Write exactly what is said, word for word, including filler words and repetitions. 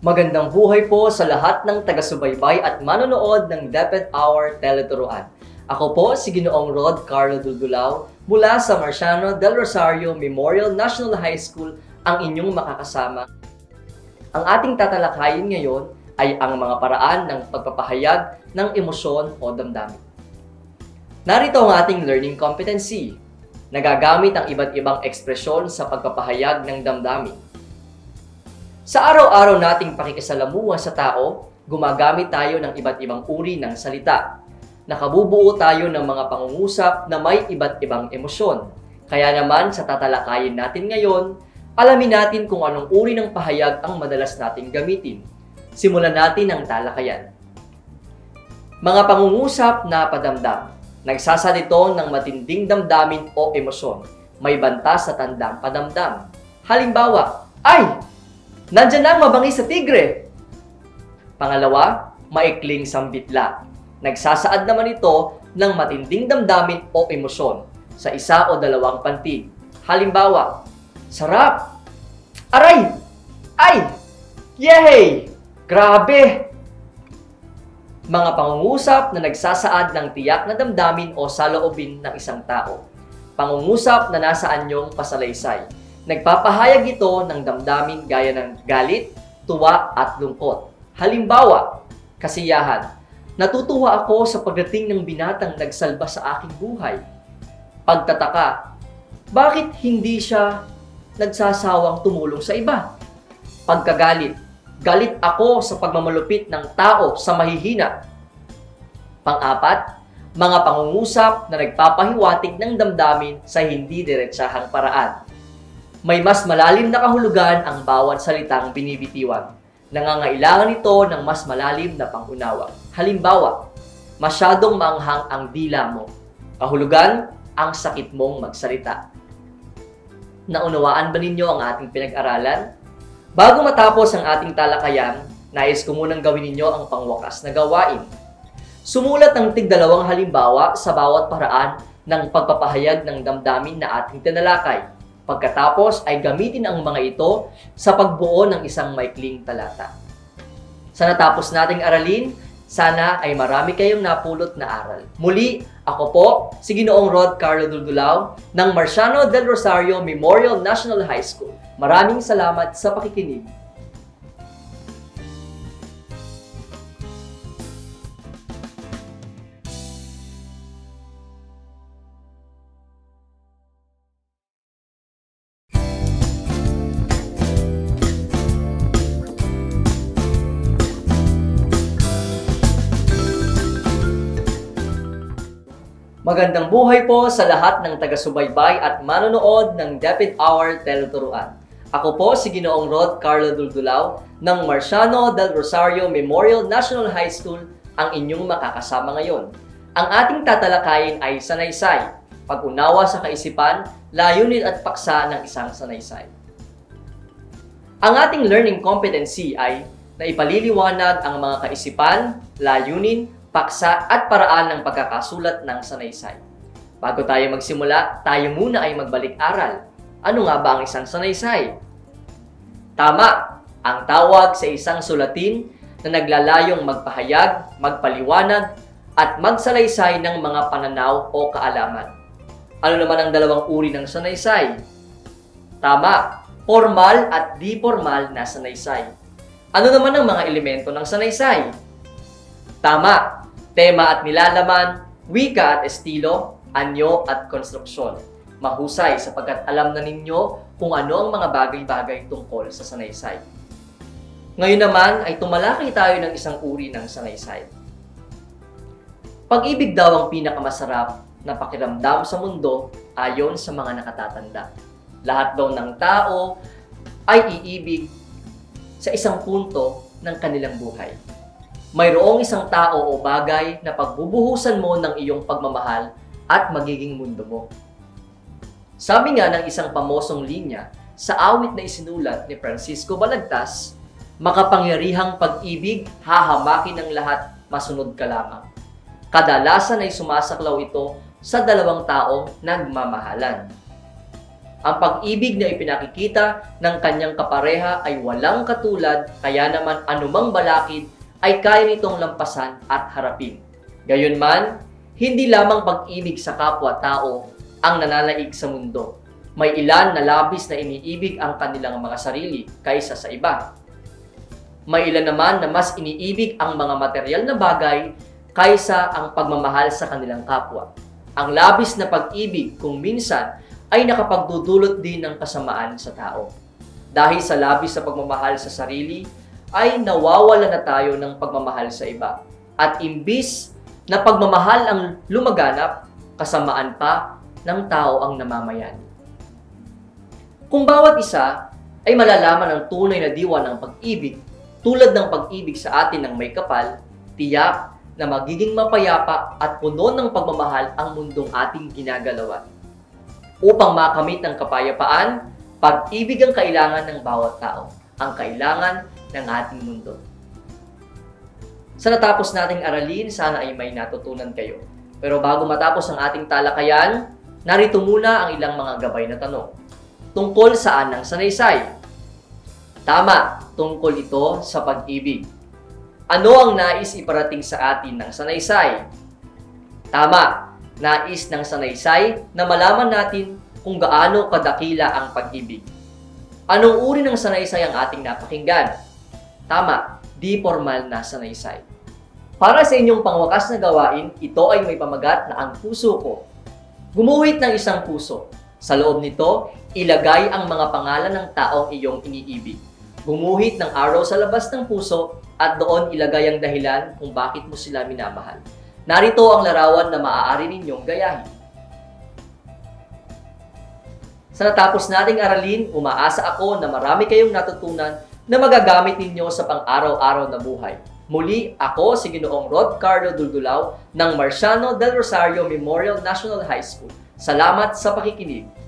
Magandang buhay po sa lahat ng taga-subaybay at manonood ng DepEd Hour Teleturuan. Ako po si Ginoong Rod Carlo Duldulao mula sa Marciano del Rosario Memorial National High School ang inyong makakasama. Ang ating tatalakayin ngayon ay ang mga paraan ng pagpapahayag ng emosyon o damdamin. Narito ang ating learning competency. Nagagamit ang iba't ibang ekspresyon sa pagpapahayag ng damdamin. Sa araw-araw nating pakikisalamuha sa tao, gumagamit tayo ng iba't ibang uri ng salita. Nakabubuo tayo ng mga pangungusap na may iba't ibang emosyon. Kaya naman sa tatalakayin natin ngayon, alamin natin kung anong uri ng pahayag ang madalas nating gamitin. Simulan natin ang talakayan. Mga pangungusap na padamdam. Nagsasalito ng matinding damdamin o emosyon. May banta sa tandang padamdam. Halimbawa, ay! Nandiyan na ang mabangis sa tigre. Pangalawa, maikling sambitla. Nagsasaad naman ito ng matinding damdamin o emosyon sa isa o dalawang pantig. Halimbawa, sarap! Aray! Ay! Yehey! Grabe! Mga pangungusap na nagsasaad ng tiyak na damdamin o saloobin ng isang tao. Pangungusap na nasa anyong pasalaysay. Nagpapahayag ito ng damdamin gaya ng galit, tuwa at lungkot. Halimbawa, kasiyahan. Natutuwa ako sa pagdating ng binatang nagsalba sa aking buhay. Pagtataka, bakit hindi siya nagsasawang tumulong sa iba? Pagkagalit, galit ako sa pagmamalupit ng tao sa mahihina. Pang-apat, mga pangungusap na nagpapahiwatig ng damdamin sa hindi diretsahang paraan. May mas malalim na kahulugan ang bawat salitang binibitiwan. Nangangailangan ito ng mas malalim na pangunawa. Halimbawa, masyadong maanghang ang dila mo. Kahulugan, ang sakit mong magsalita. Naunawaan ba ninyo ang ating pinag-aralan? Bago matapos ang ating talakayan, nais ko munang gawin ninyo ang pangwakas na gawain. Sumulat ng tig-dalawang halimbawa sa bawat paraan ng pagpapahayag ng damdamin na ating tinalakay. Pagkatapos ay gamitin ang mga ito sa pagbuo ng isang maikling talata. Sa natapos nating aralin, sana ay marami kayong napulot na aral. Muli, ako po, si Ginoong Rod Carlo Duldulao ng Marciano del Rosario Memorial National High School. Maraming salamat sa pakikinig. Magandang buhay po sa lahat ng taga-subaybay at manonood ng DepEd Hour Teleturuan. Ako po si Ginoong Rod Carlo Duldulao ng Marciano del Rosario Memorial National High School ang inyong makakasama ngayon. Ang ating tatalakayin ay sanaysay, pag-unawa sa kaisipan, layunin at paksa ng isang sanaysay. Ang ating learning competency ay naipaliliwanag ang mga kaisipan, layunin, paksa at paraan ng pagkakasulat ng sanaysay. Bago tayo magsimula, tayo muna ay magbalik-aral. Ano nga ba ang isang sanaysay? Tama! Ang tawag sa isang sulatin na naglalayong magpahayag, magpaliwanag, at magsalaysay ng mga pananaw o kaalaman. Ano naman ang dalawang uri ng sanaysay? Tama! Formal at di-formal na sanaysay. Ano naman ang mga elemento ng sanaysay? Tama! Tema at nilalaman, wika at estilo, anyo at konstruksyon. Mahusay sapagkat alam na ninyo kung ano ang mga bagay-bagay tungkol sa sanaysay. Ngayon naman ay tumalakay tayo ng isang uri ng sanaysay. Pag-ibig daw ang pinakamasarap na pakiramdam sa mundo ayon sa mga nakatatanda. Lahat daw ng tao ay iibig sa isang punto ng kanilang buhay. Mayroong isang tao o bagay na pagbubuhusan mo ng iyong pagmamahal at magiging mundo mo. Sabi nga ng isang pamosong linya sa awit na isinulat ni Francisco Balagtas, makapangyarihang pag-ibig, hahamakin ng lahat, masunod ka lamang. Kadalasan ay sumasaklaw ito sa dalawang taong nagmamahalan. Ang pag-ibig na ipinakikita ng kanyang kapareha ay walang katulad, kaya naman anumang balakid ay kaya nitong lampasan at harapin. Gayunman, hindi lamang pag-ibig sa kapwa-tao ang nananaig sa mundo. May ilan na labis na iniibig ang kanilang mga sarili kaysa sa iba. May ilan naman na mas iniibig ang mga materyal na bagay kaysa ang pagmamahal sa kanilang kapwa. Ang labis na pag-ibig kung minsan ay nakapagdudulot din ng kasamaan sa tao. Dahil sa labis na pagmamahal sa sarili, ay nawawala na tayo ng pagmamahal sa iba. At imbis na pagmamahal ang lumaganap, kasamaan pa ng tao ang namamayani. Kung bawat isa ay malalaman ang tunay na diwa ng pag-ibig, tulad ng pag-ibig sa atin ng may kapal, tiyak na magiging mapayapa at puno ng pagmamahal ang mundong ating ginagalawan. Upang makamit ang kapayapaan, pag-ibig ang kailangan ng bawat tao, ang kailangan ng ating mundo. Sa natapos nating aralin, sana ay may natutunan kayo. Pero bago matapos ang ating talakayan, narito muna ang ilang mga gabay na tanong. Tungkol saan ang sanaysay? Tama, tungkol ito sa pag-ibig. Ano ang nais iparating sa atin ng sanaysay? Tama, nais ng sanaysay na malaman natin kung gaano kadakila ang pag-ibig. Anong uri ng sanaysay ang ating napakinggan? Tama, di formal na sanaysay. Para sa inyong pangwakas na gawain, ito ay may pamagat na ang puso ko. Gumuhit ng isang puso. Sa loob nito, ilagay ang mga pangalan ng taong iyong iniibig. Gumuhit ng araw sa labas ng puso at doon ilagay ang dahilan kung bakit mo sila minamahal. Narito ang larawan na maaari ninyong gayahin. Sa natapos nating aralin, umaasa ako na marami kayong natutunan na magagamit ninyo sa pang-araw-araw na buhay. Muli, ako si Ginoong Rod Carlo Duldulao ng Marciano del Rosario Memorial National High School. Salamat sa pakikinig.